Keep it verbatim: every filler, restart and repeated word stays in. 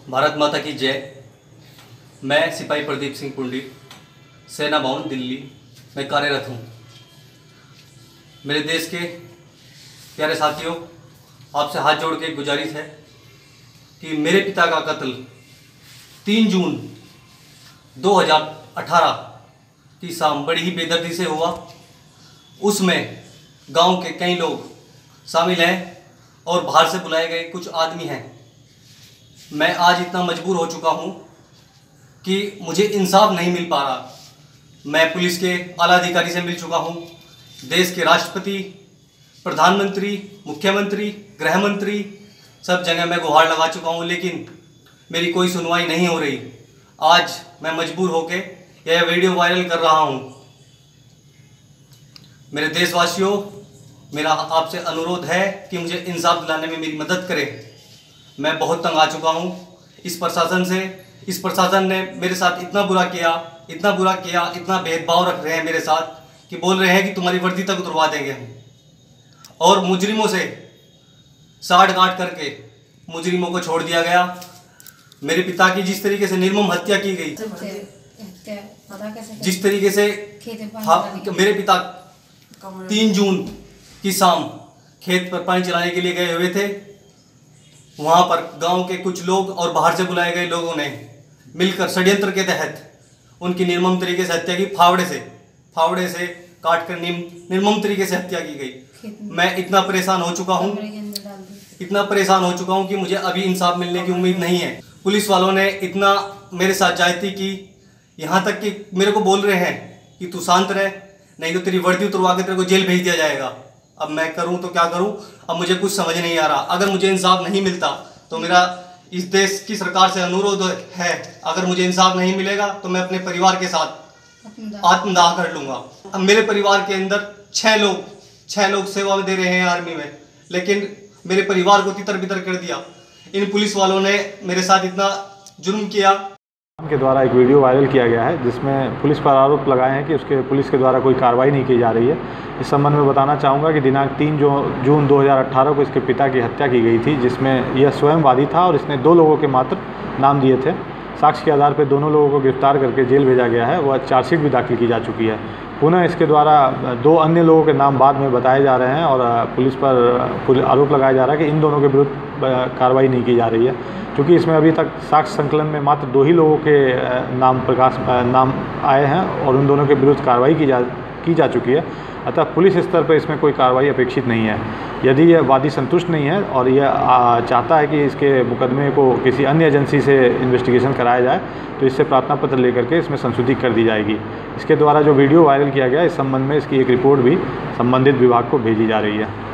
भारत माता की जय। मैं सिपाही प्रदीप सिंह पुंडी, सेना भवन दिल्ली में कार्यरत हूँ। मेरे देश के प्यारे साथियों, आपसे हाथ जोड़ के गुजारिश है कि मेरे पिता का कत्ल तीन जून दो हज़ार अठारह की शाम बड़ी ही बेदर्दी से हुआ। उसमें गांव के कई लोग शामिल हैं और बाहर से बुलाए गए कुछ आदमी हैं। मैं आज इतना मजबूर हो चुका हूं कि मुझे इंसाफ नहीं मिल पा रहा। मैं पुलिस के आला अधिकारी से मिल चुका हूं, देश के राष्ट्रपति, प्रधानमंत्री, मुख्यमंत्री, गृह मंत्री, सब जगह मैं गुहार लगा चुका हूं, लेकिन मेरी कोई सुनवाई नहीं हो रही। आज मैं मजबूर होकर यह वीडियो वायरल कर रहा हूं। मेरे देशवासियों, मेरा आपसे अनुरोध है कि मुझे इंसाफ दिलाने में मेरी मदद करें। मैं बहुत तंग आ चुका हूं इस प्रशासन से। इस प्रशासन ने मेरे साथ इतना बुरा किया, इतना बुरा किया, इतना भेदभाव रख रहे हैं मेरे साथ कि बोल रहे हैं कि तुम्हारी वर्दी तक उतरवा देंगे हम। और मुजरिमों से साठ गांठ करके मुजरिमों को छोड़ दिया गया। मेरे पिता की जिस तरीके से निर्मम हत्या की गई, जिस तरीके से मेरे पिता तीन जून की शाम खेत पर पानी चलाने के लिए गए हुए थे, वहां पर गांव के कुछ लोग और बाहर से बुलाए गए लोगों ने मिलकर षड्यंत्र के तहत उनकी निर्मम तरीके से हत्या की। फावड़े से फावड़े से काट कर निर्मम तरीके से हत्या की गई। मैं इतना परेशान हो चुका हूं इतना परेशान हो चुका हूं कि मुझे अभी इंसाफ मिलने की उम्मीद नहीं है। पुलिस वालों ने इतना मेरे साथ ज्यादती की, यहाँ तक कि मेरे को बोल रहे हैं कि तू शांत रह, नहीं तो तेरी वर्दी उतरवा के तेरे को जेल भेज दिया जाएगा। अब मैं करूं तो क्या करूं, अब मुझे कुछ समझ नहीं आ रहा। अगर मुझे इंसाफ नहीं मिलता तो मेरा इस देश की सरकार से अनुरोध है, अगर मुझे इंसाफ नहीं मिलेगा तो मैं अपने परिवार के साथ आत्मदाह कर लूंगा। अब मेरे परिवार के अंदर छह लोग छह लोग सेवा में दे रहे हैं आर्मी में, लेकिन मेरे परिवार को तितर बितर कर दिया। इन पुलिस वालों ने मेरे साथ इतना जुर्म किया। के द्वारा एक वीडियो वायरल किया गया है जिसमें पुलिस पर आरोप लगाए हैं कि उसके पुलिस के द्वारा कोई कार्रवाई नहीं की जा रही है। इस संबंध में बताना चाहूँगा कि दिनांक तीन जून दो हज़ार अठारह को इसके पिता की हत्या की गई थी, जिसमें यह स्वयं वादी था और इसने दो लोगों के मात्र नाम दिए थे। साक्ष्य के आधार पर दोनों लोगों को गिरफ्तार करके जेल भेजा गया है। वह चार्जशीट भी दाखिल की जा चुकी है। पुनः इसके द्वारा दो अन्य लोगों के नाम बाद में बताए जा रहे हैं और पुलिस पर आरोप लगाया जा रहा है कि इन दोनों के विरुद्ध कार्रवाई नहीं की जा रही है, क्योंकि इसमें अभी तक साक्ष्य संकलन में मात्र दो ही लोगों के नाम प्रकाश नाम आए हैं और उन दोनों के विरुद्ध कार्रवाई की जा की जा चुकी है। अतः पुलिस स्तर पर इसमें कोई कार्रवाई अपेक्षित नहीं है। यदि यह वादी संतुष्ट नहीं है और यह चाहता है कि इसके मुकदमे को किसी अन्य एजेंसी से इन्वेस्टिगेशन कराया जाए तो इससे प्रार्थना पत्र लेकर के इसमें संशोधित कर दी जाएगी। इसके द्वारा जो वीडियो वायरल किया गया, इस संबंध में इसकी एक रिपोर्ट भी संबंधित विभाग को भेजी जा रही है।